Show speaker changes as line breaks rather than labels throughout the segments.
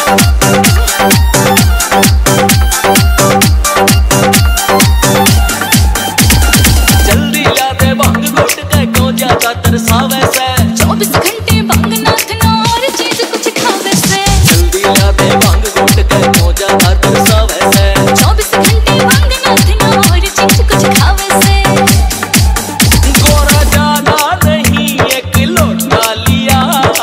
तरसावे से 24 घंटे भांग नाथना और चीज कुछ खावे से। जल्दी ला दे भांग घोट के क्यों ज्यादा तरसावे से। 24 घंटे भांग नाथना और चीज कुछ खावे से। गोरा ज्यादा नहीं एक लोटा लिया।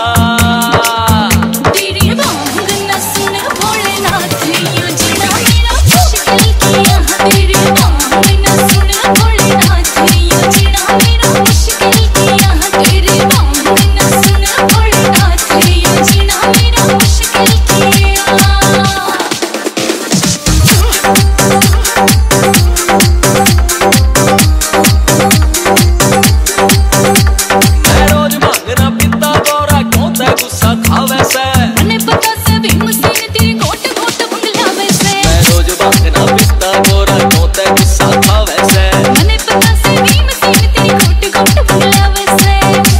तेरी भांग न सुन भोलेनाथ यूं जीना मेरा मुश्किल किया। तेरी भांग न सुन भोलेनाथ यूं जीना मेरा मुश्किल किया। तेरी भांग न सुन भोलेनाथ यूं जीना मेरा मुश्किल किया। मैं रोज भांगना पीता गोरा क्यों ते गुस्सा खावे से। मने पता से भी मसीन तेरी घोट घोट भंगलावे से। मैं रोज भांगना पीता गोरा क्यों ते गुस्सा खावे से। मने पता से भी मसीन तेरी घोट घोट भंगलावे से।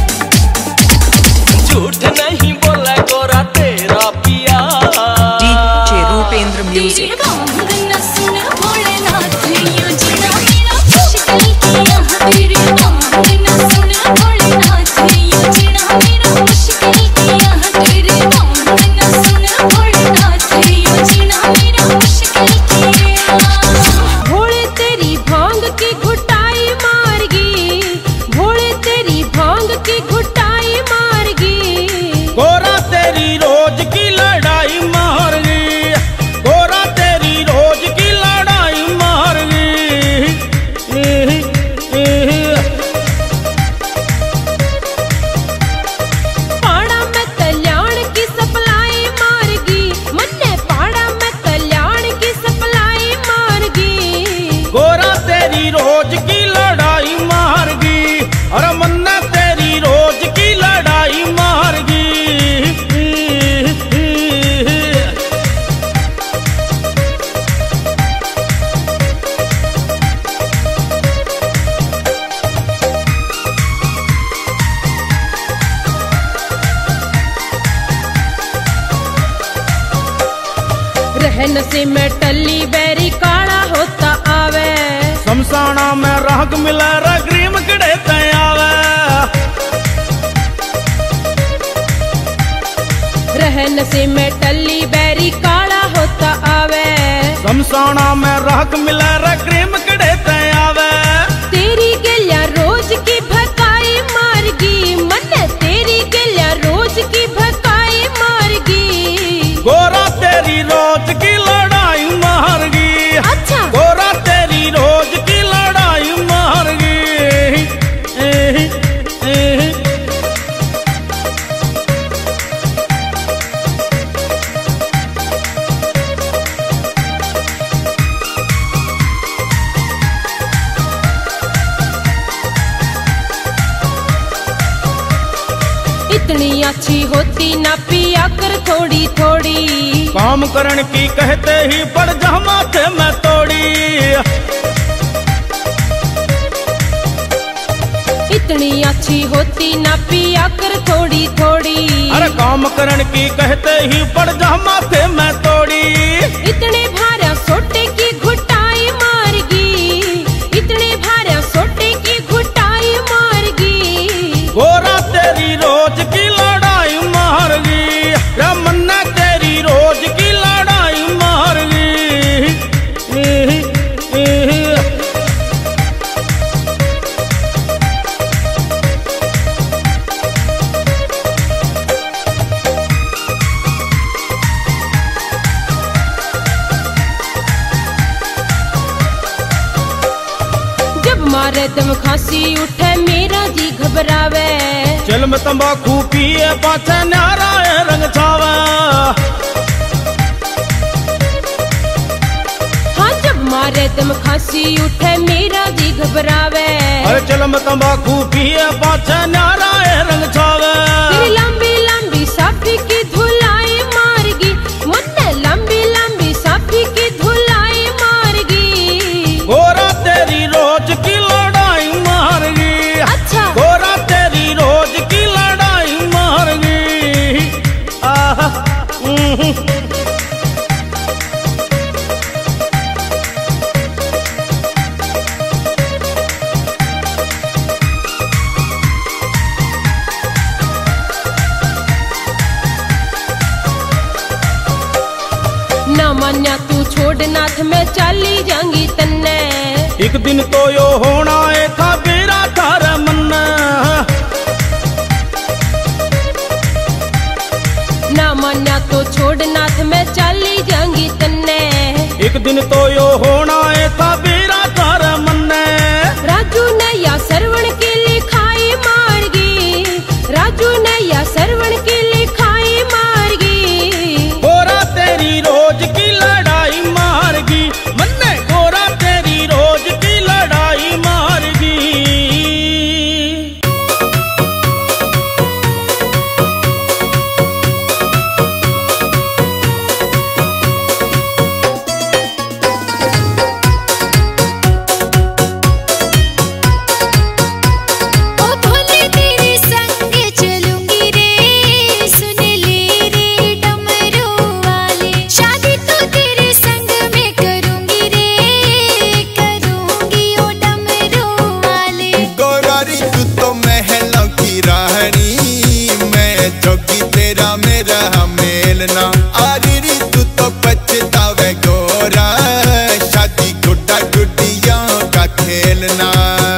झूठ नहीं बोला गोरा तेरा पिया।
DJ Rupendra music.
तेरी भांग न सुन भोलेनाथ यूं जीना मेरा मुश्किल किया। तेरी भांग न सुन भोलेनाथ यूं जीना मेरा मुश्किल किया। तेरी भांग न सुन भोलेनाथ यूं जीना मेरा मुश्किल किया।
भोले तेरी भांग की घुटाई मारगी। भोले तेरी भांग की घुटाई मारगी।
गोरा तेरी रोज की लड़ाई मार गई। गोरा तेरी रोज की लड़ाई मार गई।
पाड़ा में कल्याण की सप्लाई मारगी। मन्ने पाड़ा में कल्याण की सप्लाई मारगी।
गोरा तेरी रोज की लड़ाई मार गई। और मन्ना तेरी रोज की लड़ाई मार गई।
रहन से में टल्ली बैरी काला होता आवे।
शमशाना में राग मिला रग्रीम कड़े तयावे।
रहन से में टल्ली बैरी काला होता आवे।
शमशाना में राग मिला रग्रीम कड़े तयावे।
तेरी गलिया रोज की भकाई मारगी। मन्ने तेरी गलिया रोज की भकाई मारगी।
गोरा तेरी रोज की लड़ाई मार गई।
अच्छा
गोरा तेरी रोज की लड़ाई मार गई।
इतनी अच्छी होती ना पिया कर थोड़ी थोड़ी।
काम करण की कहते ही पड़ जा माथे में तोड़ी।
इतनी अच्छी होती ना पिया कर थोड़ी थोड़ी।
अरे काम करण की कहते ही पड़ जा माथे में तोड़ी।
इतने भारा सोटे की घुटाई मारगी। इतने भारा सोटे की घुटाई मारगी।
गोरा तेरी रोज की लड़ाई मार गई। रमन्ना तेरी रोज की लड़ाई मार गई।
जब मारे दम खांसी उठे मेरा जी घबरावे।
चल में तंबाकू पिए पाछे न्यारा रंग छावे।
हाँ जब मारे दम खांसी उठे मेरा जी घबरावे।
अरे चल में तंबाकू पिए पाछे न्यारा रंग छावे।
तेरी लंबी लंबी साफी की धुलाई मारगी। मुन्ने लंबी लंबी साफी की धुलाई मारगी।
गोरा तेरी रोज की लड़ाई मार गई।
अच्छा
गोरा तेरी रोज की लड़ाई मार गई। आहा
ना मान्या तू छोड़ नाथ मैं चाली जाऊंगी तन्ने।
एक दिन तो यो होना है था बेरा थार मन।
ना मान्या तो छोड़ नाथ मैं चाली जाऊंगी तन्ने।
एक दिन तो यो होना है था बेरा थार मन।
राजू ने या सरवण की लिखाई मारगी, राजू ने या सरवण की लिखाई मारगी।
गोरा तेरी रोज की लड़ाई मारगी, मन्ने गोरा तेरी रोज की लड़ाई मारगी।
आरी तू तो पछतावे गोरा, शादी गुड्डा गुड्डियों का खेलना।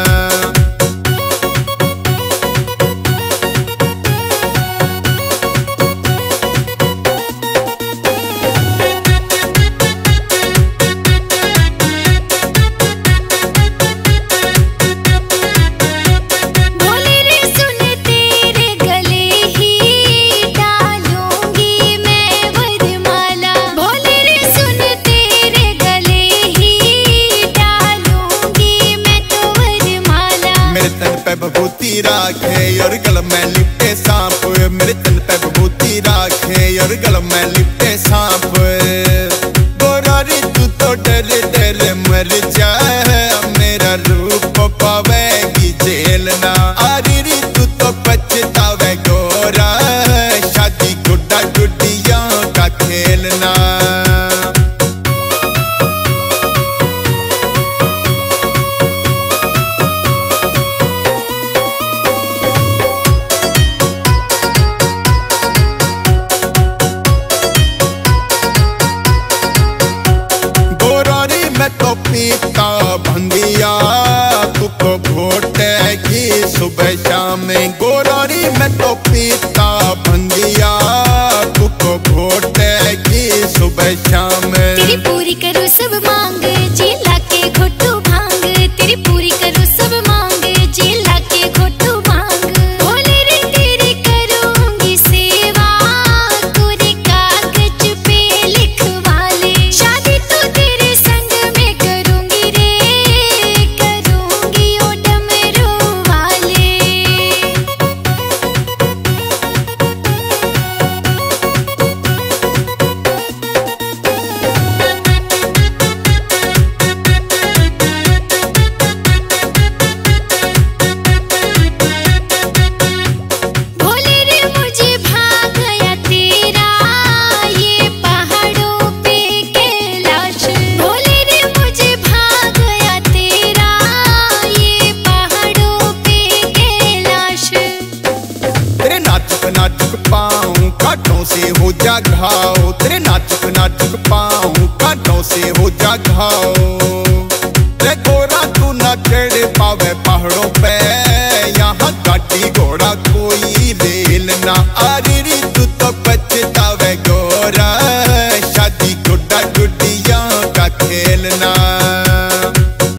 बबूती राखे और गल में लिपटे सांप, मेरे तन पे बबूती राखे और गल में लिपटे सांप। गोरारी तू तो डर डर मर जाए, मेरा रूप पावेगी झेलना। आरी तू तो पछतावे गोरा, शादी गुड्डा गुड्डियों का खेलना। तो पीता भंगिया तुको घोटेगी सुबह शाम। गोरारी में तो पीता भंगिया तुको घोटेगी सुबह शाम।
तेरी पूरी करो सब मांग जिला के घोटू भांग, तेरी पूरी करो सब मांग जिला के घोटू भांग। भोले रे तेरी करूंगी सेवा, कोरे कागज पे लिखवा ले। शादी तो तेरे संग में करूंगी रे, करूंगी ओ डमरू वाले। भोले रे मुझे भाग गया तेरा ये पहाड़ों पे कैलाश। भोले रे मुझे भाग गया तेरा ये पहाड़ों पे कैलाश।
तेरे नाचुक नाचुक पाऊं कांटों से हो जा घाव, तेरे नाचुक नाचुक पाऊं कांटों से हो जा घाव। रे गोरा तू न चढ़ पावे पहाड़ों पे, यहाँ गाड़ी घोड़ा कोई रेल ना